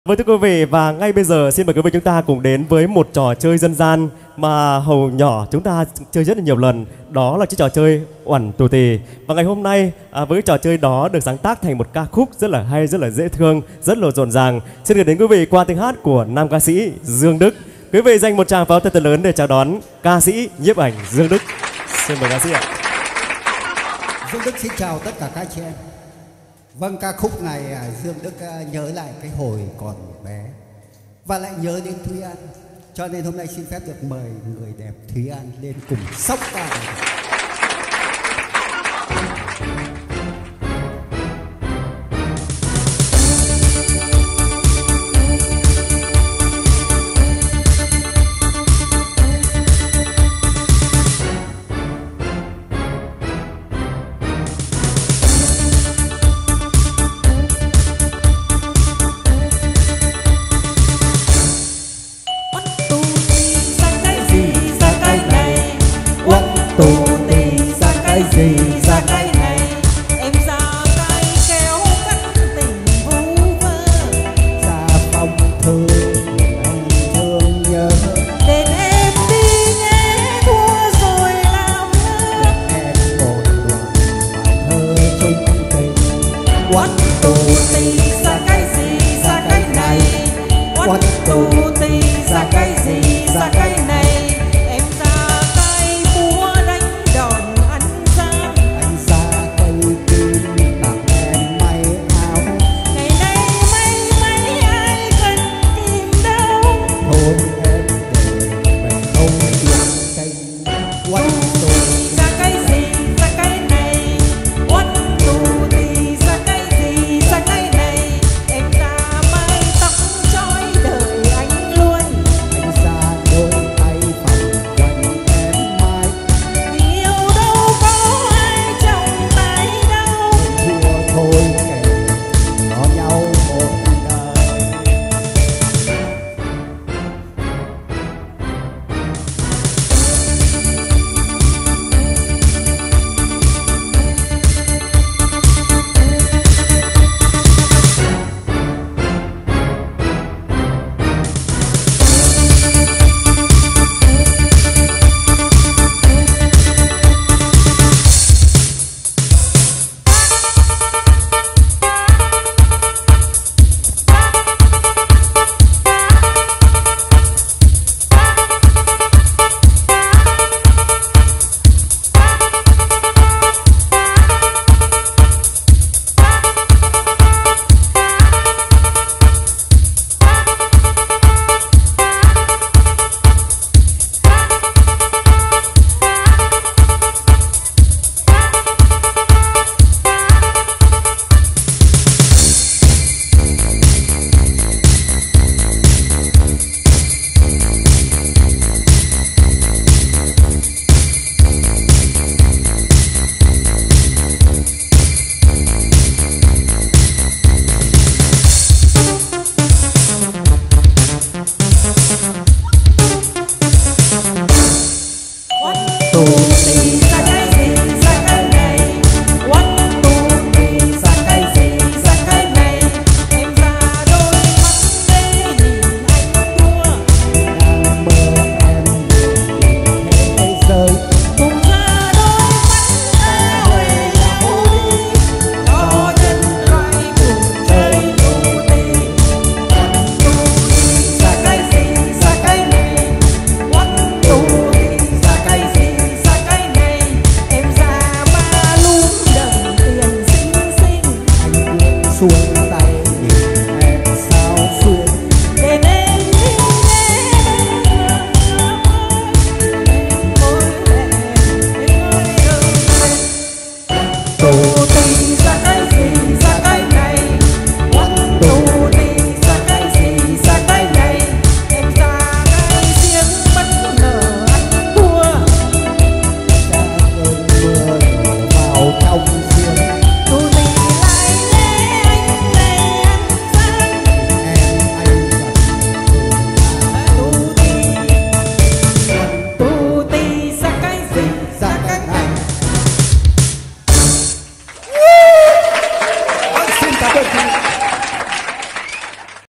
Vâng thưa quý vị, và ngay bây giờ xin mời quý vị chúng ta cùng đến với một trò chơi dân gian mà hồi nhỏ chúng ta chơi rất là nhiều lần. Đó là chiếc trò chơi Oẳn Tù Tì. Và ngày hôm nay với trò chơi đó được sáng tác thành một ca khúc rất là hay, rất là dễ thương, rất là rộn ràng. Xin gửi đến quý vị qua tiếng hát của nam ca sĩ Dương Đức. Quý vị dành một tràng pháo tay thật lớn để chào đón ca sĩ nhiếp ảnh Dương Đức. Xin mời ca sĩ ạ. Dương Đức xin chào tất cả các chị em. Vâng, ca khúc này Dương Đức nhớ lại cái hồi còn bé và lại nhớ đến Thúy An, cho nên hôm nay xin phép được mời người đẹp Thúy An lên cùng sóc ca. Tù tì ra cái gì ra cái này, em ra cái kéo cắt tình vu vơ, ra phong thư anh thương nhớ, đến em đi nhé thua rồi làm ngơ, em một đoạn bài thơ chung tình. Oằn tù tì ra cái gì ra cái này, oằn tù